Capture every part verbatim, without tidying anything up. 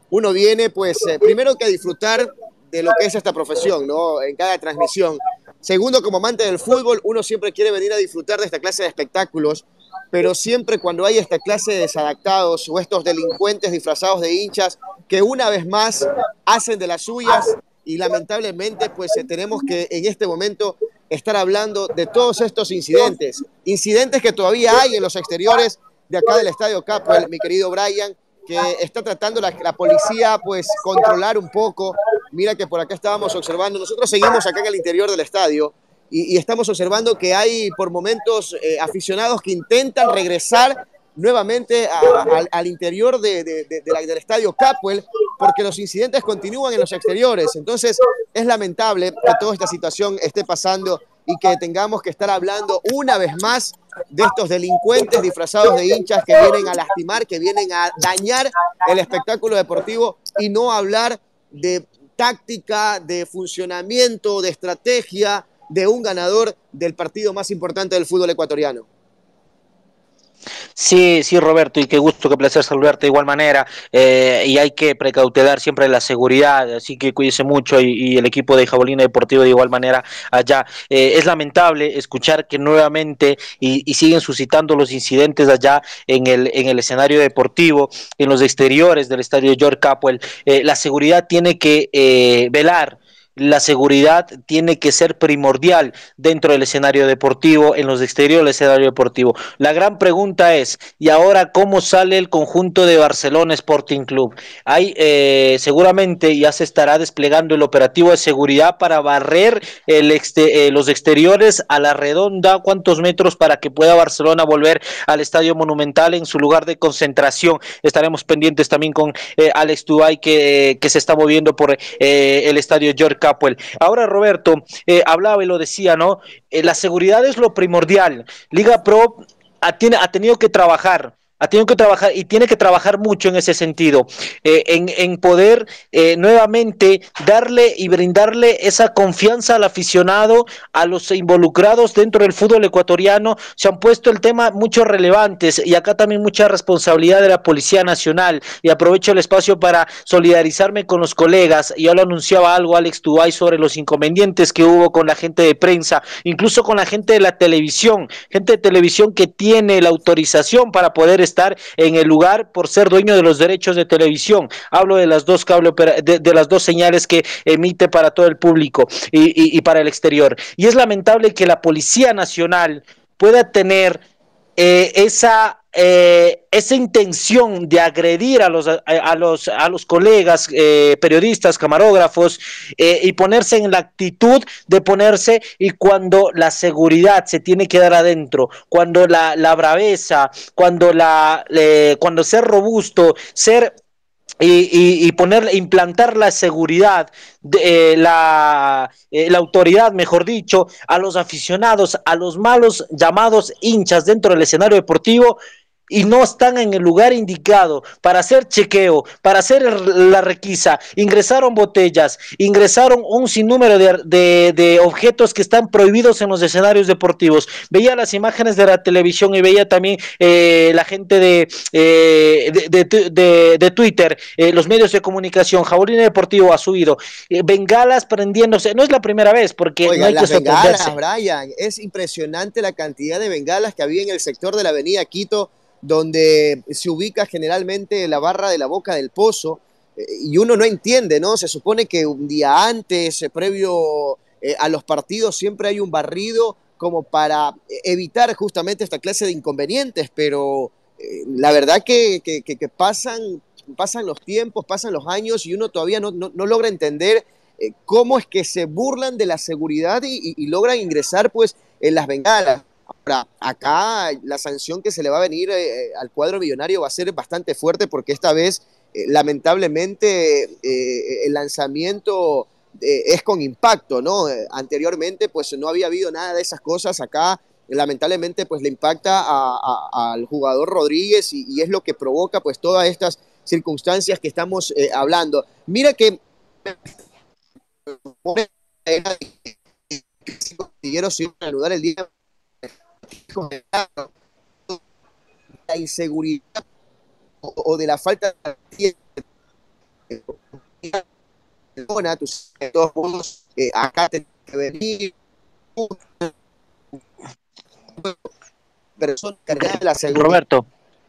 uno viene pues eh, primero que a disfrutar de lo que es esta profesión, ¿no? En cada transmisión. Segundo, como amante del fútbol, uno siempre quiere venir a disfrutar de esta clase de espectáculos, pero siempre cuando hay esta clase de desadaptados o estos delincuentes disfrazados de hinchas que una vez más hacen de las suyas y lamentablemente pues eh, tenemos que en este momento estar hablando de todos estos incidentes, incidentes que todavía hay en los exteriores de acá del Estadio Capwell, mi querido Brian, que está tratando la, la policía pues controlar un poco. Mira que por acá estábamos observando, nosotros seguimos acá en el interior del estadio y, y estamos observando que hay por momentos eh, aficionados que intentan regresar nuevamente a, a, al interior de, de, de, de la, del estadio Capwell porque los incidentes continúan en los exteriores. Entonces es lamentable que toda esta situación esté pasando y que tengamos que estar hablando una vez más de estos delincuentes disfrazados de hinchas que vienen a lastimar, que vienen a dañar el espectáculo deportivo y no hablar de táctica, de funcionamiento, de estrategia de un ganador del partido más importante del fútbol ecuatoriano. Sí, sí, Roberto, y qué gusto, qué placer saludarte de igual manera. Eh, y hay que precautelar siempre la seguridad, así que cuídese mucho y, y el equipo de Jabolina Deportivo de igual manera allá. Eh, es lamentable escuchar que nuevamente y, y siguen suscitando los incidentes allá en el, en el escenario deportivo, en los exteriores del estadio George Capwell. Eh, la seguridad tiene que eh, velar. La seguridad tiene que ser primordial dentro del escenario deportivo, en los exteriores del escenario deportivo. La gran pregunta es, ¿y ahora cómo sale el conjunto de Barcelona Sporting Club? Hay eh, seguramente ya se estará desplegando el operativo de seguridad para barrer el exte eh, los exteriores a la redonda, cuántos metros para que pueda Barcelona volver al Estadio Monumental en su lugar de concentración. Estaremos pendientes también con eh, Alex Tubay que, que se está moviendo por eh, el Estadio George Capwell. Ahora, Roberto, eh, hablaba y lo decía, ¿no? Eh, la seguridad es lo primordial. Liga Pro ha, tiene, ha tenido que trabajar, ha tenido que trabajar y tiene que trabajar mucho en ese sentido, eh, en, en poder eh, nuevamente darle y brindarle esa confianza al aficionado, a los involucrados dentro del fútbol ecuatoriano. Se han puesto el tema muchos relevantes y acá también mucha responsabilidad de la Policía Nacional, y aprovecho el espacio para solidarizarme con los colegas. Ya lo anunciaba algo Alex Tubay sobre los inconvenientes que hubo con la gente de prensa, incluso con la gente de la televisión, gente de televisión que tiene la autorización para poder estar en el lugar por ser dueño de los derechos de televisión. Hablo de las dos cable de, de las dos señales que emite para todo el público y, y, y para el exterior. Y es lamentable que la Policía Nacional pueda tener eh, esa eh, esa intención de agredir a los a, a los a los colegas eh, periodistas, camarógrafos, eh, y ponerse en la actitud de ponerse, y cuando la seguridad se tiene que dar adentro, cuando la, la braveza, cuando la eh, cuando ser robusto, ser y, y, y poner, implantar la seguridad, de, eh, la, eh, la autoridad, mejor dicho, a los aficionados, a los malos llamados hinchas dentro del escenario deportivo, y no están en el lugar indicado para hacer chequeo, para hacer la requisa. Ingresaron botellas, ingresaron un sinnúmero de, de, de objetos que están prohibidos en los escenarios deportivos. Veía las imágenes de la televisión y veía también eh, la gente de, eh, de, de, de, de Twitter, eh, los medios de comunicación. Jabolina Deportivo ha subido eh, bengalas prendiéndose. No es la primera vez, porque Oiga, no hay que las bengalas, sorprenderse. Brian, es impresionante la cantidad de bengalas que había en el sector de la avenida Quito, donde se ubica generalmente la barra de la Boca del Pozo, eh, y uno no entiende, ¿no? Se supone que un día antes, eh, previo eh, a los partidos, siempre hay un barrido como para evitar justamente esta clase de inconvenientes, pero eh, la verdad que, que, que, que pasan, pasan los tiempos, pasan los años y uno todavía no, no, no logra entender eh, cómo es que se burlan de la seguridad y, y, y logran ingresar pues en las bengalas. Ahora, acá la sanción que se le va a venir eh, al cuadro millonario va a ser bastante fuerte porque esta vez, eh, lamentablemente, eh, el lanzamiento eh, es con impacto, ¿no? Eh, anteriormente, pues no había habido nada de esas cosas. Acá, lamentablemente, pues le impacta a, a, al jugador Rodríguez y, y es lo que provoca, pues, todas estas circunstancias que estamos eh, hablando. Mira que consiguieron anudar el día la inseguridad o, o de la falta de Barcelona, tú sabes, de todos modos, eh, acá tenés que venir, personas encargadas de la seguridad. Roberto,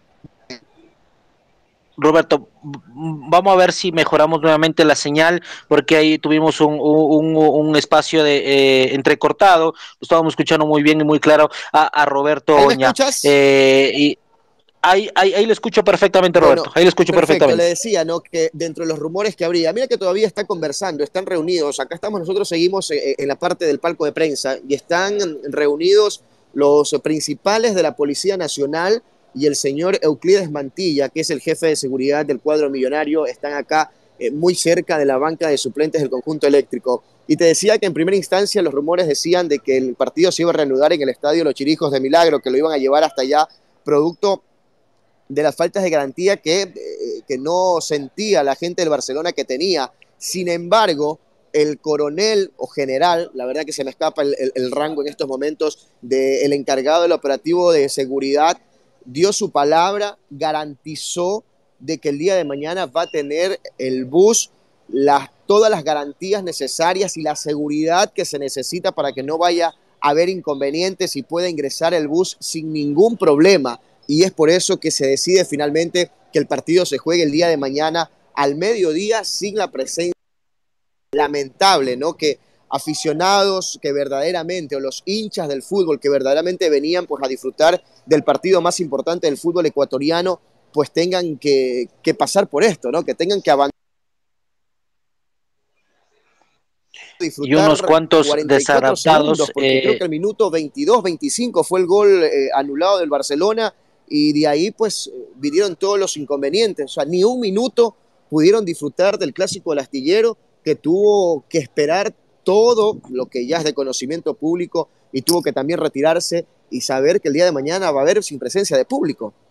Roberto, vamos a ver si mejoramos nuevamente la señal, porque ahí tuvimos un, un, un espacio de eh, entrecortado, lo estábamos escuchando muy bien y muy claro a, a Roberto ¿Ahí me Oña. escuchas? Eh, y ahí, ahí, ahí lo escucho perfectamente, Roberto, Bueno, ahí lo escucho perfecto, le perfectamente. decía, ¿no? Que dentro de los rumores que habría, mira que todavía están conversando, están reunidos, acá estamos nosotros, seguimos eh, en la parte del palco de prensa y están reunidos los principales de la Policía Nacional y el señor Euclides Mantilla, que es el jefe de seguridad del cuadro millonario, están acá eh, muy cerca de la banca de suplentes del conjunto eléctrico. Y te decía que en primera instancia los rumores decían de que el partido se iba a reanudar en el estadio Los Chirijos de Milagro, que lo iban a llevar hasta allá, producto de las faltas de garantía que, eh, que no sentía la gente del Barcelona que tenía. Sin embargo, el coronel o general, la verdad que se me escapa el, el, el rango en estos momentos, del encargado del operativo de seguridad, dio su palabra, garantizó de que el día de mañana va a tener el bus las, todas las garantías necesarias y la seguridad que se necesita para que no vaya a haber inconvenientes y pueda ingresar el bus sin ningún problema. Y es por eso que se decide finalmente que el partido se juegue el día de mañana al mediodía sin la presencia. Lamentable, ¿no? Que aficionados que verdaderamente, o los hinchas del fútbol que verdaderamente venían pues a disfrutar del partido más importante del fútbol ecuatoriano, pues tengan que, que pasar por esto, ¿no? Que tengan que abandonar, Y disfrutar unos cuantos cuarenta y cuatro segundos, desadaptados. porque creo Eh, que el minuto veintidós veinticinco fue el gol eh, anulado del Barcelona, y de ahí pues vinieron todos los inconvenientes. O sea, ni un minuto pudieron disfrutar del clásico del astillero, que tuvo que esperar todo lo que ya es de conocimiento público y tuvo que también retirarse y saber que el día de mañana va a haber sin presencia de público.